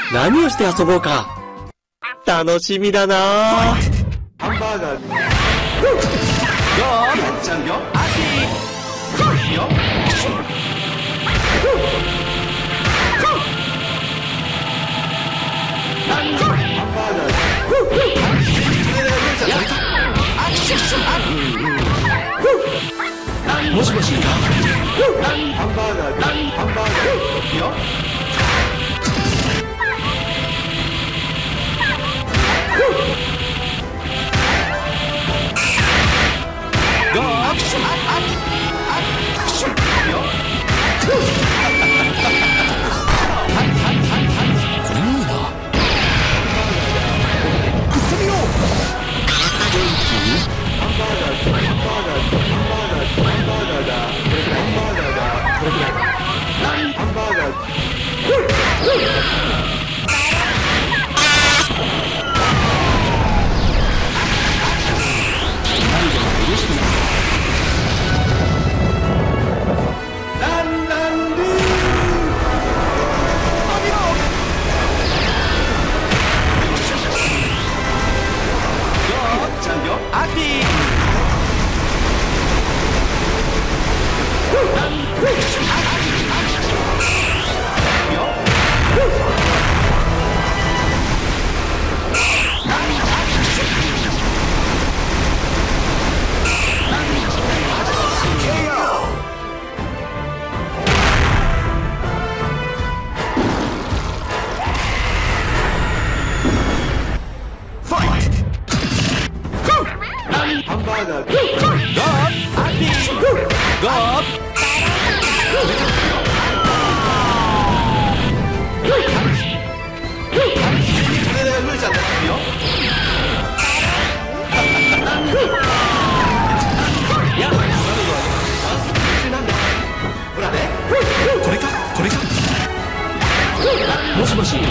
何をして遊ぼうか。楽しみだな。ハンバーガー。ゴー。やっちゃうよ。アキー。よ。ハンバーガー。もしもし。ハンバーガー。ハンバーガー。よ。ゴー。これもいいな。行ってみよう。ハンバーガー、ハンバーガー、ハンバーガー、ハンバーガーだ。これくらい、ハンバーガーだ。これくらい。ハンバーガー。もしもし。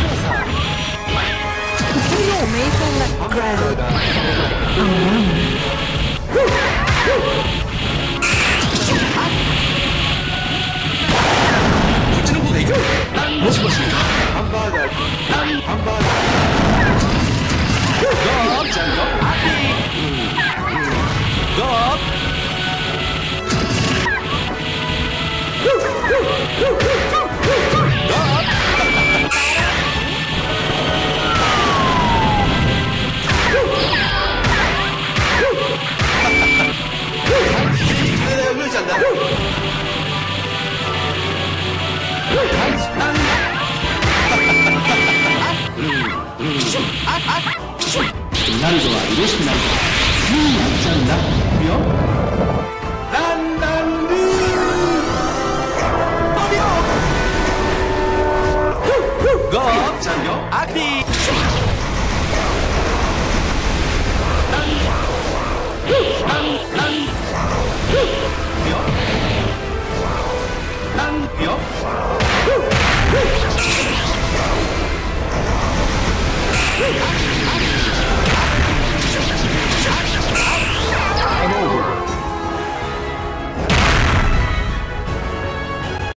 こっちの方がいいか。もしもし。ハンバーガー。ハンバーガー。ゴー。ちゃんと。ゴー。なるのは嬉しくないから。やっちゃうんだ。いくよ。